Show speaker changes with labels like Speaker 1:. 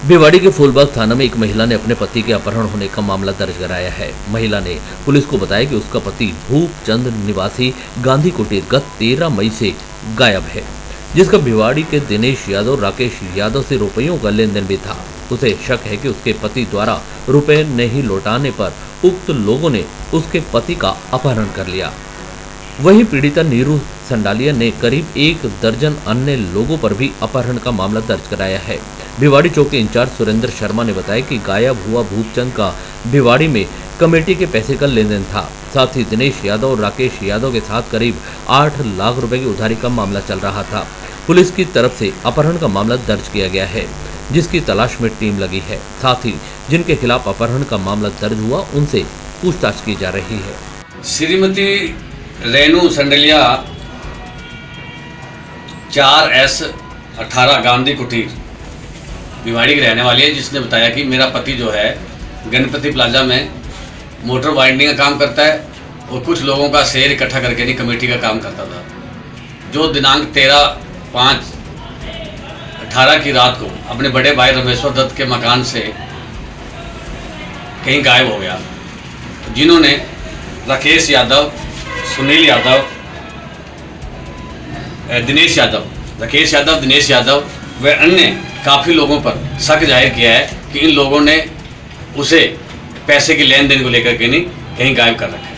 Speaker 1: भिवाड़ी के फूलबाग थाना में एक महिला ने अपने पति के अपहरण होने का मामला दर्ज कराया है। महिला ने पुलिस को बताया कि उसका पति भूपचंद निवासी गांधी कुटीर गत 13 मई से गायब है, जिसका भिवाड़ी के दिनेश यादव राकेश यादव से रुपयों का लेन देन भी था। उसे शक है कि उसके पति द्वारा रुपए नहीं लौटाने पर उक्त लोगों ने उसके पति का अपहरण कर लिया। वहीं पीड़िता नीरू संडालिया ने करीब 1 दर्जन अन्य लोगों पर भी अपहरण का मामला दर्ज कराया है। भिवाड़ी चौक के इंचार्ज सुरेंद्र शर्मा ने बताया कि गायब हुआ भूपचंद का भिवाड़ी में कमेटी के पैसे का लेन देन था। साथ ही दिनेश यादव और राकेश यादव के साथ करीब 8 लाख रुपए की उधारी का मामला चल रहा था। पुलिस की तरफ से अपहरण का मामला दर्ज किया गया है, जिसकी तलाश में टीम लगी है। साथ ही जिनके खिलाफ अपहरण का मामला दर्ज हुआ उनसे पूछताछ की जा रही है।
Speaker 2: श्रीमती रेणु संडलिया 4S18 गांधी कुटीर भिवाड़ी की रहने वाली है, जिसने बताया कि मेरा पति जो है गणपति प्लाजा में मोटर वाइंडिंग का काम करता है और कुछ लोगों का शेयर इकट्ठा करके नहीं कमेटी का काम करता था, जो दिनांक 13/5/18 की रात को अपने बड़े भाई रमेश्वर दत्त के मकान से कहीं गायब हो गया, जिन्होंने राकेश यादव, सुनील यादव, दिनेश यादव व अन्य काफ़ी लोगों पर शक जाहिर किया है कि इन लोगों ने उसे पैसे के लेन देन को लेकर के नहीं कहीं गायब कर रखा है।